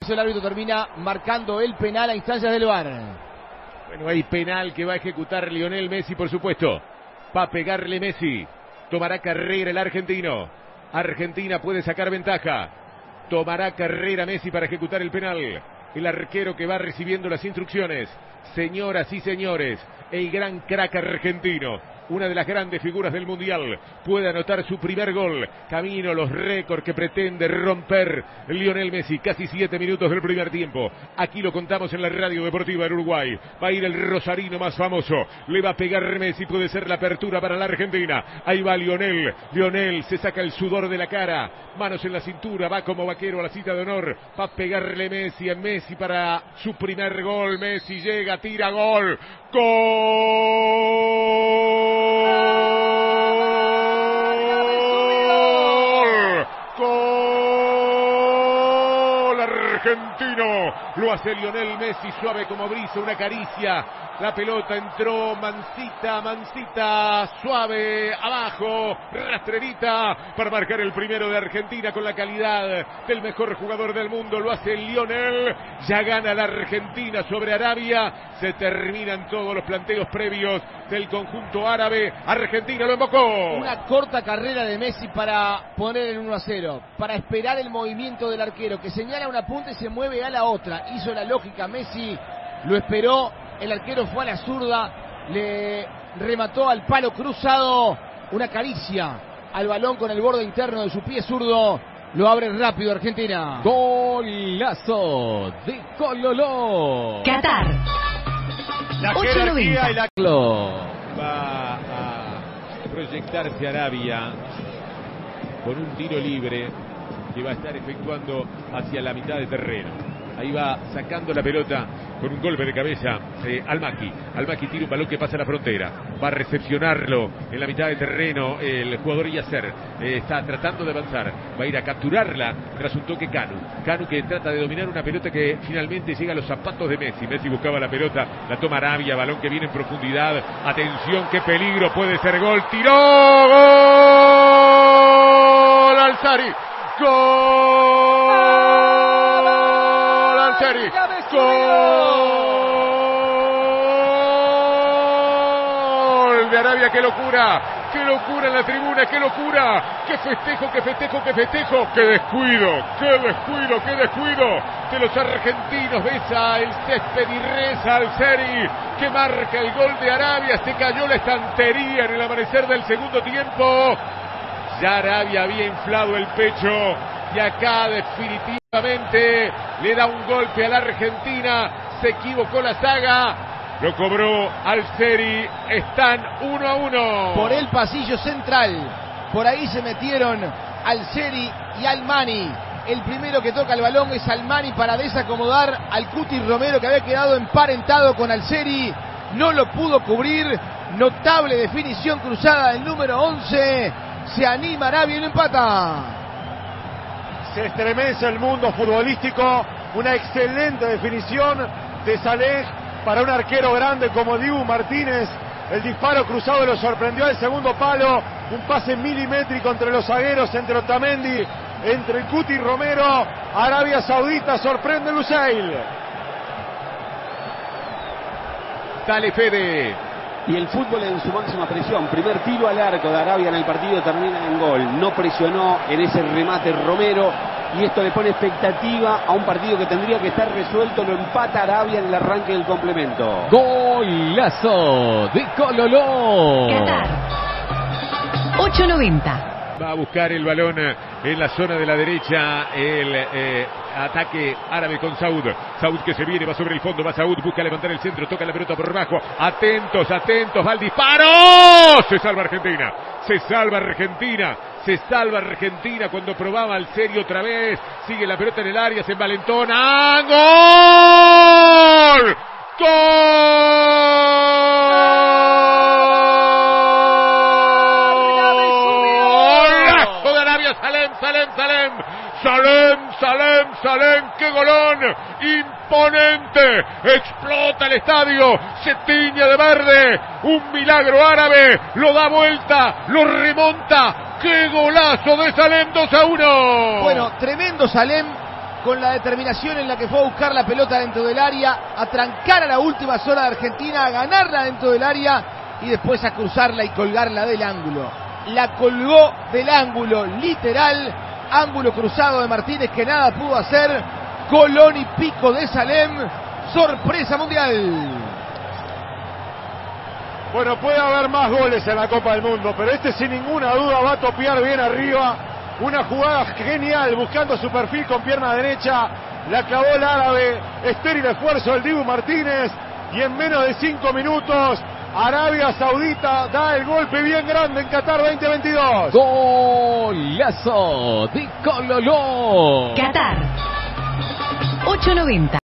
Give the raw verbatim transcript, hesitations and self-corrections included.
El árbitro termina marcando el penal a instancias del V A R. Bueno, hay penal que va a ejecutar Lionel Messi, por supuesto. Va a pegarle Messi. Tomará carrera el argentino. Argentina puede sacar ventaja. Tomará carrera Messi para ejecutar el penal. El arquero que va recibiendo las instrucciones. Señoras y señores, el gran crack argentino, una de las grandes figuras del Mundial, puede anotar su primer gol. Camino los récords que pretende romper Lionel Messi. Casi siete minutos del primer tiempo. Aquí lo contamos en la Radio Deportiva del Uruguay. Va a ir el rosarino más famoso. Le va a pegar Messi. Puede ser la apertura para la Argentina. Ahí va Lionel. Lionel se saca el sudor de la cara. Manos en la cintura. Va como vaquero a la cita de honor. Va a pegarle Messi a Messi para su primer gol. Messi llega, tira, gol. ¡Gol! ¡Gol! Argentino. Lo hace Lionel Messi, suave como brisa, una caricia. La pelota entró, mansita, mansita, suave, abajo, rastrerita, para marcar el primero de Argentina con la calidad del mejor jugador del mundo. Lo hace Lionel. Ya gana la Argentina sobre Arabia. Se terminan todos los planteos previos del conjunto árabe. Argentina lo embocó. Una corta carrera de Messi para poner el uno a cero, para esperar el movimiento del arquero, que señala una punta y se mueve a la otra. Hizo la lógica Messi, lo esperó. El arquero fue a la zurda, le remató al palo cruzado, una caricia al balón con el borde interno de su pie zurdo. Lo abre rápido Argentina. Golazo de Cololó. Qatar. La jerarquía y la... Va a proyectarse Arabia con un tiro libre que va a estar efectuando hacia la mitad de terreno. Ahí va sacando la pelota con un golpe de cabeza eh, Al-Maki. Al-Maki tira un balón que pasa la frontera. Va a recepcionarlo en la mitad de terreno el jugador Yasser. Eh, está tratando de avanzar. Va a ir a capturarla tras un toque Canu. Canu que trata de dominar una pelota que finalmente llega a los zapatos de Messi. Messi buscaba la pelota. La toma Arabia. Balón que viene en profundidad. Atención, qué peligro. Puede ser gol. ¡Tiró! ¡Gol! Al-Sari. ¡Gol! Al-Sari. ¡Gol de Arabia! ¡Qué locura! ¡Qué locura en la tribuna! ¡Qué locura! ¡Qué festejo, qué festejo, qué festejo! ¡Qué descuido! ¡Qué descuido, qué descuido! De los argentinos. Besa el césped y reza Al-Sari, que marca el gol de Arabia. Se cayó la estantería en el amanecer del segundo tiempo. Ya Arabia había inflado el pecho y acá definitivamente le da un golpe a la Argentina. Se equivocó la saga. Lo cobró Al-Sari. Están uno a uno. Por el pasillo central. Por ahí se metieron Al-Sari y Al-Mani. El primero que toca el balón es Al-Mani para desacomodar al Cuti Romero, que había quedado emparentado con Al-Sari. No lo pudo cubrir. Notable definición cruzada del número once. Se anima Arabia y lo empata. Se estremece el mundo futbolístico. Una excelente definición de Saleh para un arquero grande como Dibu Martínez. El disparo cruzado lo sorprendió al segundo palo. Un pase milimétrico entre los zagueros, entre Otamendi, entre el Cuti Romero. Arabia Saudita sorprende Lusail. Dale, Fede. Y el fútbol en su máxima presión. Primer tiro al arco de Arabia en el partido, termina en gol. No presionó en ese remate Romero. Y esto le pone expectativa a un partido que tendría que estar resuelto. Lo empata Arabia en el arranque del complemento. Golazo de Cololó. Qatar. ocho noventa. Va a buscar el balón en la zona de la derecha. El eh, ataque árabe con Saud. Saud que se viene, va sobre el fondo. Va Saud, busca levantar el centro. Toca la pelota por bajo. Atentos, atentos. Va al disparo. Se salva Argentina. Se salva Argentina. Se salva Argentina cuando probaba al serio otra vez. Sigue la pelota en el área. Se envalentona. ¡Gol! ¡Gol! Salem, Salem, Salem, Salem, Salem, Salem, qué golón, imponente, explota el estadio, se tiñe de verde, un milagro árabe, lo da vuelta, lo remonta, qué golazo de Salem, dos a uno. Bueno, tremendo Salem, con la determinación en la que fue a buscar la pelota dentro del área, a trancar a la última zona de Argentina, a ganarla dentro del área y después a cruzarla y colgarla del ángulo. La colgó del ángulo, literal, ángulo cruzado de Martínez que nada pudo hacer. Colón y pico de Salem, sorpresa mundial. Bueno, puede haber más goles en la Copa del Mundo, pero este sin ninguna duda va a topear bien arriba. Una jugada genial, buscando su perfil con pierna derecha. La clavó el árabe, estéril esfuerzo del Dibu Martínez. Y en menos de cinco minutos, Arabia Saudita da el golpe bien grande en Qatar veinte veintidós. Golazo de Cololó. Qatar. ocho noventa.